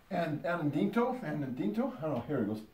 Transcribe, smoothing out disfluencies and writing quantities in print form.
And Aldendito, I don't know, here it goes.